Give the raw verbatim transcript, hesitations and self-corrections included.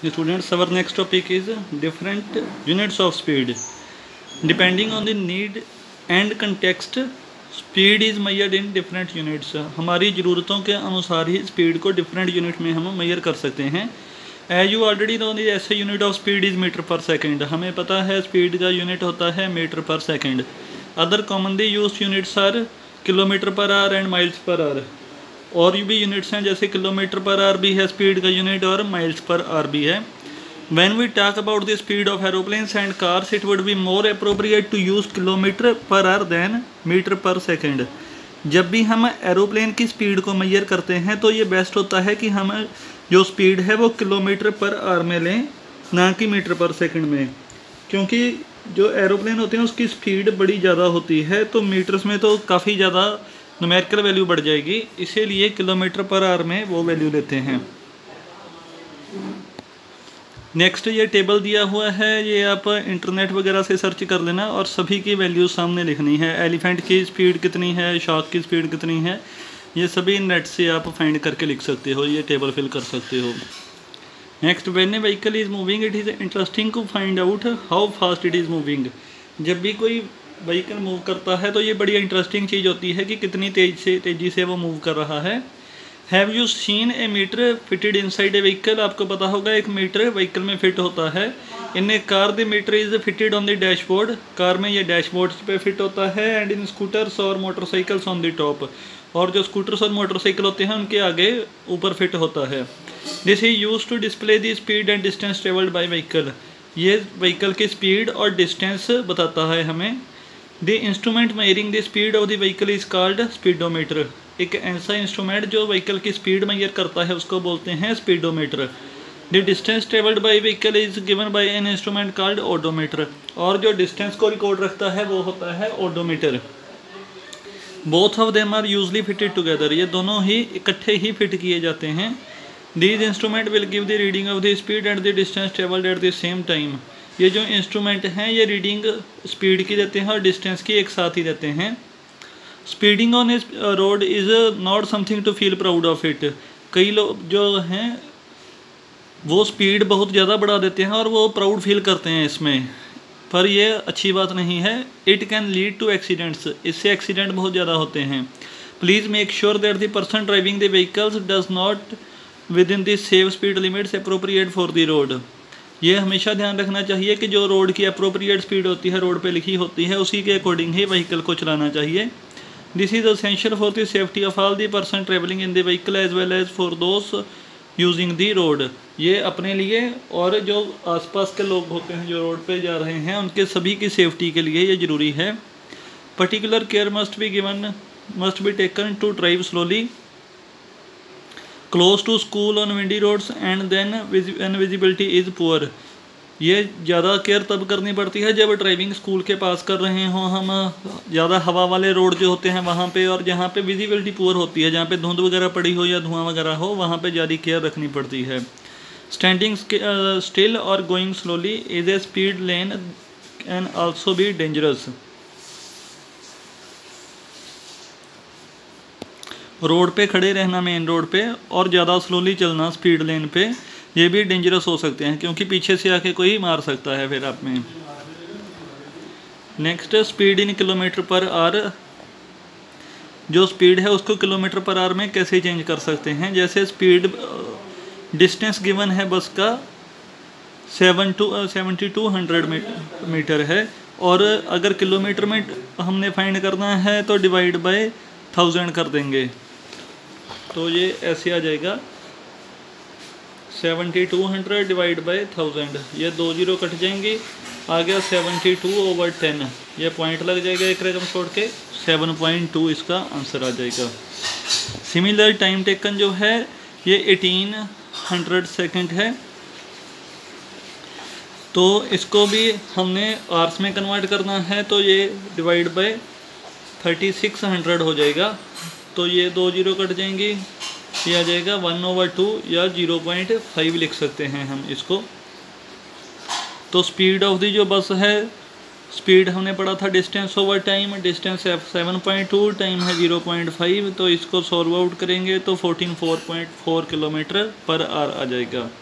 Students, our next topic is different units of speed. Depending on the need and context, speed is measured in different units. हमारी ज़रूरतों के अनुसार ही speed को different unit में हम मेजर कर सकते हैं. As you already know the SI unit of speed is metre per second. हमें पता है स्पीड का यूनिट होता है metre per second. Other commonly used units are kilometre per hour and miles per hour. और भी यूनिट्स हैं जैसे किलोमीटर पर आवर भी है स्पीड का यूनिट और माइल्स पर आवर भी है. When we talk about the speed of aeroplanes and cars, it would be more appropriate to use kilometer per hour than meter per second. जब भी हम aeroplane की स्पीड को major करते हैं तो ये बेस्ट होता है कि हम जो स्पीड है वो किलोमीटर पर आवर में लें, ना कि मीटर पर सेकंड में, क्योंकि जो एरोप्लेन होते हैं उसकी स्पीड बड़ी ज़्यादा होती है तो मीटर्स में तो काफ़ी ज़्यादा न्यूमेरिकल वैल्यू बढ़ जाएगी, इसीलिए किलोमीटर पर आवर में वो वैल्यू लेते हैं. नेक्स्ट ये टेबल दिया हुआ है, ये आप इंटरनेट वगैरह से सर्च कर लेना और सभी की वैल्यू सामने लिखनी है. एलिफेंट की स्पीड कितनी है, शार्क की स्पीड कितनी है, ये सभी नेट से आप फाइंड करके लिख सकते हो, ये टेबल फिल कर सकते हो. Next, when a vehicle is moving it is interesting to find out how fast it is moving. जब भी कोई व्हीकल मूव करता है तो ये बड़ी इंटरेस्टिंग चीज़ होती है कि कितनी तेज से तेज़ी से वो मूव कर रहा है. Have you seen a meter fitted inside a vehicle. आपको पता होगा एक मीटर व्हीकल में फिट होता है. In a car the meter is fitted on the dashboard. Car में ये डैशबोर्ड पे फिट होता है. एंड इन स्कूटर्स और मोटरसाइकिल्स ऑन द टॉप. और जो स्कूटर्स और मोटरसाइकिल होते हैं उनके आगे ऊपर फिट होता है. This is use to display the speed and distance travelled by vehicle. ये व्हीकल की स्पीड और डिस्टेंस बताता है हमें. The instrument measuring the speed of the vehicle is called speedometer. एक ऐसा इंस्ट्रूमेंट जो व्हीकल की स्पीड मेजर करता है उसको बोलते हैं speedometer. The distance travelled by vehicle is given by an instrument called odometer. और जो डिस्टेंस को रिकॉर्ड रखता है वो होता है odometer. Both of them are usually fitted together. ये दोनों ही इकट्ठे ही फिट किए जाते हैं. These instrument will give the reading of the speed and the distance travelled at the same time. ये जो इंस्ट्रूमेंट हैं ये रीडिंग स्पीड की देते हैं और डिस्टेंस की एक साथ ही देते हैं. Speeding on this road is not something to feel proud of it. कई लोग जो हैं वो स्पीड बहुत ज़्यादा बढ़ा देते हैं और वो प्राउड फील करते हैं इसमें, पर ये अच्छी बात नहीं है. It can lead to accidents. इससे एक्सीडेंट बहुत ज़्यादा होते हैं. Please make sure that the person driving the vehicles does not within the safe speed limits appropriate for the road. ये हमेशा ध्यान रखना चाहिए कि जो रोड की अप्रोप्रिएट स्पीड होती है, रोड पे लिखी होती है, उसी के अकॉर्डिंग ही व्हीकल को चलाना चाहिए. This is essential for the safety of all the person travelling in the vehicle as well as for those using the road. ये अपने लिए और जो आसपास के लोग होते हैं जो रोड पे जा रहे हैं उनके सभी की सेफ्टी के लिए ये ज़रूरी है. Particular care must be given must be taken to drive slowly close to school on windy roads and then when visibility is poor. ये ज़्यादा केयर तब करनी पड़ती है जब ड्राइविंग स्कूल के पास कर रहे हों हम, ज़्यादा हवा वाले रोड जो होते हैं वहाँ पे, और जहाँ पे विजिबिलिटी पुअर होती है, जहाँ पे धुंध वगैरह पड़ी हो या धुआं वगैरह हो, वहाँ पे ज़्यादा केयर रखनी पड़ती है. स्टैंडिंग स्टिल और going slowly is a speed lane can also be dangerous. Road पे खड़े रहना मेन रोड पे और ज़्यादा स्लोली चलना स्पीड लेन पे, ये भी डेंजरस हो सकते हैं क्योंकि पीछे से आके कोई मार सकता है फिर आप में. Next, speed in kilometre per hour. जो स्पीड है उसको किलोमीटर पर आवर में कैसे चेंज कर सकते हैं. जैसे स्पीड डिस्टेंस गिवन है बस का seven two seventy two hundred metre है, और अगर किलोमीटर में हमने फाइंड करना है तो डिवाइड बाय थाउजेंड कर देंगे, तो ये ऐसे आ जाएगा seventy two hundred divide by thousand. ये दो जीरो कट जाएंगी, आ गया सेवेंटी टू ओवर टेन. ये पॉइंट लग जाएगा एक रकम छोड़ के, सेवन पॉइंट टू इसका आंसर आ जाएगा. सिमिलर टाइम टेकन जो है ये एटीन हंड्रेड सेकेंड है, तो इसको भी हमने आवर्स में कन्वर्ट करना है तो ये divide by thirty six hundred हो जाएगा. तो ये दो जीरो कट जाएंगी, ये आ जाएगा वन ओवर टू या ज़ीरो पॉइंट फाइव लिख सकते हैं हम इसको. तो स्पीड ऑफ दी जो बस है, स्पीड हमने पढ़ा था डिस्टेंस ओवर टाइम, डिस्टेंस है सेवन पॉइंट टू, टाइम है ज़ीरो पॉइंट फाइव, तो इसको सॉल्व आउट करेंगे तो fourteen four point four kilometre per hour आ जाएगा.